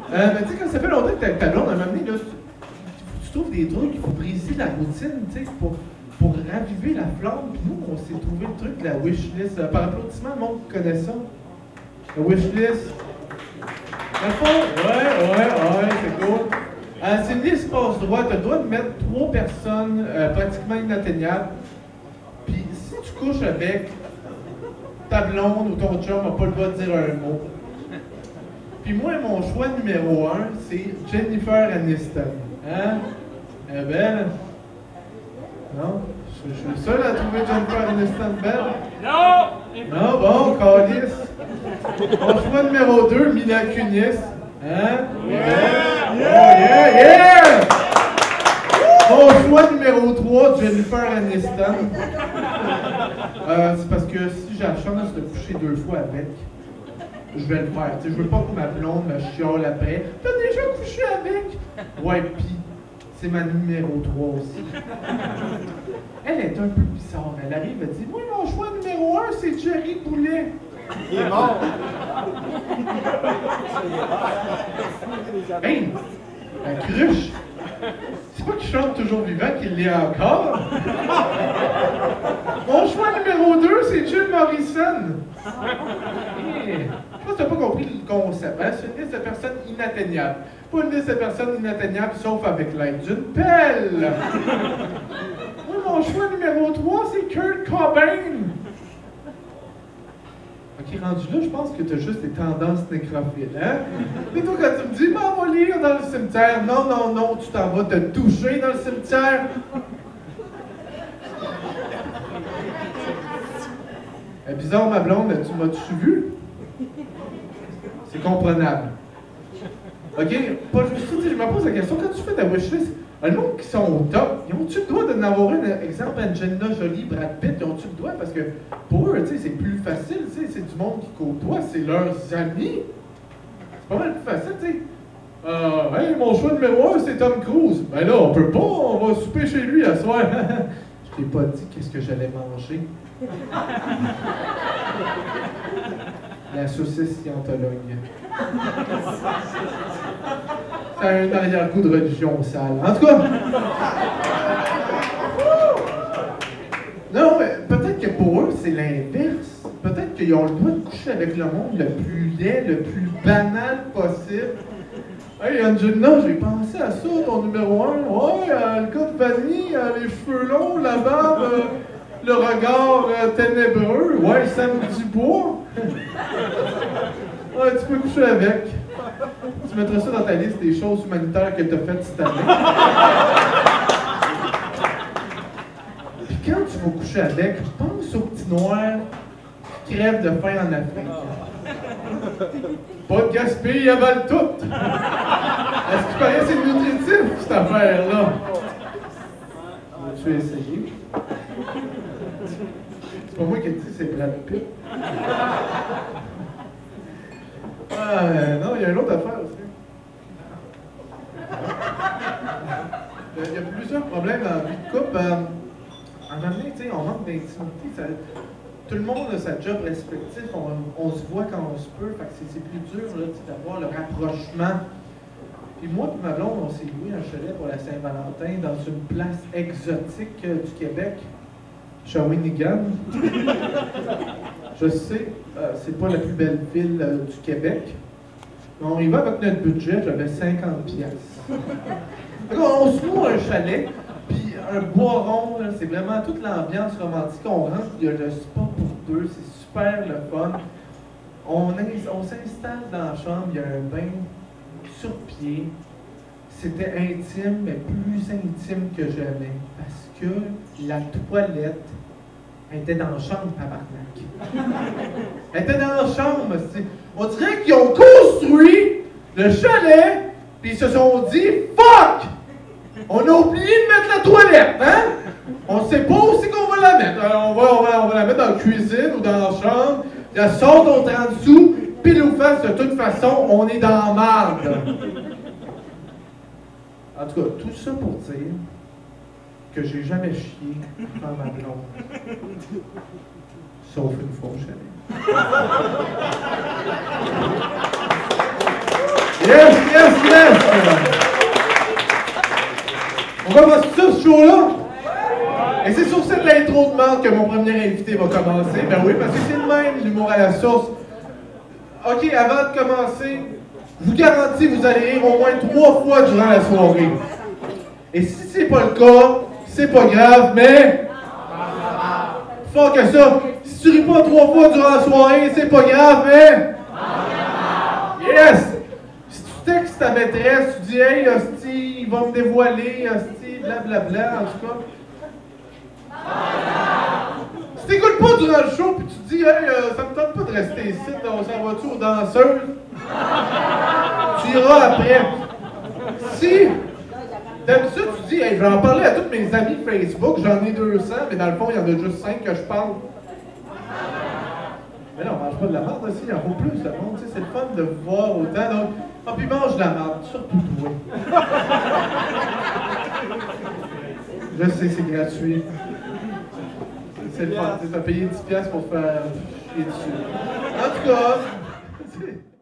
Mais tu sais, quand ça fait longtemps que ta blonde, à un moment donné, là, tu trouves des trucs, il faut briser la routine, tu sais, pour raviver la flamme. Puis nous, on s'est trouvé le truc de la wishlist. Par applaudissement, le monde connaît ça. La wishlist. Dans le fond, ouais, c'est cool. C'est une liste passe-droit. Tu as le droit de mettre 3 personnes pratiquement inatteignables. Puis si tu couches avec ta blonde ou ton chum, n'a pas le droit de dire un mot. Puis moi, mon choix numéro 1, c'est Jennifer Aniston. Hein? Elle est belle? Non? Je suis le seul à trouver Jennifer Aniston belle? Non! Non, bon, calice. Mon choix numéro 2, Mila Kunis. Hein? Yeah! Mon choix numéro 3, Jennifer Aniston. C'est parce que si j'ai la chance de coucher 2 fois avec, je vais le faire. T'sais, je veux pas que ma blonde me chiale après. T'as déjà couché avec? Ouais, pis c'est ma numéro 3 aussi. Elle est un peu bizarre. Elle arrive et dit: moi, mon choix numéro 1, c'est Jerry Boulet. Il est mort. Hey, la cruche. C'est pas qu'il chante toujours vivant qu'il l'est encore. Mon choix numéro 2, c'est Jim Morrison. Hey. Je pense que t'as pas compris le concept. Hein? C'est une liste de personnes inatteignables. Pas une liste de personnes inatteignables, sauf avec l'aide d'une pelle. Moi, mon choix numéro 3, c'est Kurt Cobain. Ok, rendu là, je pense que t'as juste des tendances nécrophiles, hein? Et toi, quand tu me dis, on va lire dans le cimetière, non, tu t'en vas te toucher dans le cimetière. Elle est bizarre, ma blonde, tu m'as-tu vu? C'est comprenable. OK? Pas juste ça, je me pose la question, quand tu fais ta wishlist, le monde qui sont au top, ils ont-tu le droit d'en avoir un exemple, Angelina Jolie, Brad Pitt, ils ont-tu le droit? Parce que pour eux, c'est plus facile, c'est du monde qui côtoie, c'est leurs amis. C'est pas mal plus facile, tu sais. Hey, mon choix numéro 1, c'est Tom Cruise. Ben là, on peut pas, on va souper chez lui à soir. Je t'ai pas dit qu'est-ce que j'allais manger. La saucisse scientologue. Ça a un arrière-goût de religion sale. En tout cas. Non, mais peut-être que pour eux, c'est l'inverse. Peut-être qu'ils ont le droit de coucher avec le monde le plus laid, le plus banal possible. Hey, Angelina, j'ai pensé à ça, ton numéro 1. Ouais, le gars de vanille, les cheveux longs, la barbe, le regard ténébreux. Ouais, Sam Dubois. Ouais, tu peux coucher avec. Tu mettras ça dans ta liste des choses humanitaires que tu as faites cette année. Puis quand tu vas coucher avec, pense aux petits noirs qui crèvent de faim en Afrique. Pas de gaspille, ils avalent tout. Est-ce qu'il paraît que c'est nutritif, cette affaire-là? As-tu essayé? C'est pas moi qui ai dit, c'est Brad Pitt. Non, il y a une autre affaire aussi. Il y a plusieurs problèmes dans la vie de couple. À un moment donné, on manque d'intimité. Tout le monde a sa job respectif. On se voit quand on se peut. Fait que c'est plus dur d'avoir le rapprochement. Puis moi et ma blonde, on s'est loué un chalet pour la Saint-Valentin dans une place exotique du Québec, Shawinigan. Je sais, c'est pas la plus belle ville du Québec. Mais on y va avec notre budget, j'avais 50 piastres. On se loue un chalet, puis un bois rond, c'est vraiment toute l'ambiance romantique. On rentre, il y a le spa pour deux, c'est super le fun. On s'installe dans la chambre, il y a un bain sur pied. C'était intime, mais plus intime que jamais. Parce que la toilette était dans la chambre, tabarnak. Elle était dans la chambre. On dirait qu'ils ont construit le chalet, puis ils se sont dit « Fuck! On a oublié de mettre la toilette, hein? On ne sait pas où c'est qu'on va la mettre. On va la mettre dans la cuisine ou dans la chambre. La sorte, on te rend dessous, pile ou face, de toute façon, on est dans la marde. » En tout cas, tout ça pour dire que j'ai jamais chié dans ma blonde. Sauf une fois au chalet. Yes, yes, yes! On commence tout ça, ce show-là? Et c'est sur cette intro de marde que mon premier invité va commencer. Ben oui, parce que c'est le même, l'humour à la source. OK, avant de commencer, je vous garantis, vous allez rire au moins 3 fois durant la soirée. Et si c'est pas le cas, c'est pas grave, mais... Fort que ça, si tu ris pas 3 fois durant la soirée, c'est pas grave, mais... Yes! Si tu textes ta maîtresse, tu dis « Hey, hostie, il va me dévoiler, hostie, blablabla, en tout cas... » Si t'écoutes pas durant le show puis tu te dis « Hey, ça me tente pas de rester ici, on s'en va-tu aux danseuses? » Tu iras après. Si d'habitude tu dis « Hey, je vais en parler à tous mes amis Facebook, j'en ai 200, mais dans le fond, il y en a juste 5 que je parle. » Mais non, on mange pas de la merde aussi, il y en a plus de monde, tu sais, c'est le fun de voir autant, donc... Ah, puis mange de la merde, surtout toi. Je sais, c'est gratuit. C'est le fun, tu as payé 10$ pour faire chier dessus. En tout cas...